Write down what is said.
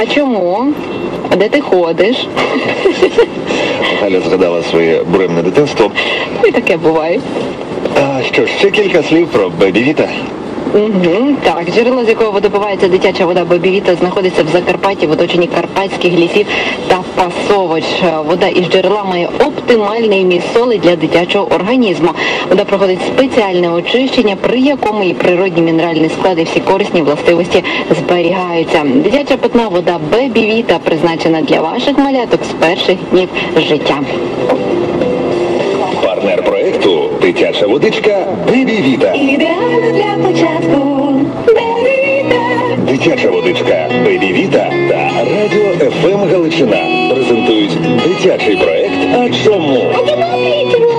А чому? А де ти ходиш? Галя згадала своє буремне дитинство. І таке буває. А що ж, ще кілька слів про Бебі-Віта. Так, джерело, з якого видобувається дитяча вода Бебі-Віта, знаходиться в Закарпатті, в оточенні карпатських лісів та пасовищ. Вода із джерела має оптимальний вміст соли для дитячого організму. Вода проходить спеціальне очищення, при якому і природні мінеральні склади, всі корисні властивості зберігаються. Дитяча питна вода Бебі-Віта призначена для ваших маляток з перших днів життя. Партнер проекту «Дитяча водичка Бебі-Віта». Ідеально для початку Бебі-Віта. Дитяча водичка Бебі-Віта та Радіо ФМ Галичина презентують дитячий проект «А чому?». А чому?